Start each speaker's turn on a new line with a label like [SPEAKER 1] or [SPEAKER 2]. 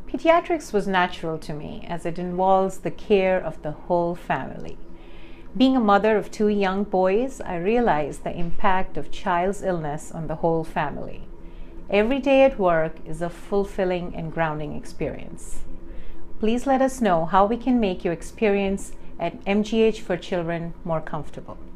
[SPEAKER 1] Pediatrics was natural to me as it involves the care of the whole family. Being a mother of two young boys, I realized the impact of child's illness on the whole family. Every day at work is a fulfilling and grounding experience. Please let us know how we can make your experience at MGH for Children more comfortable.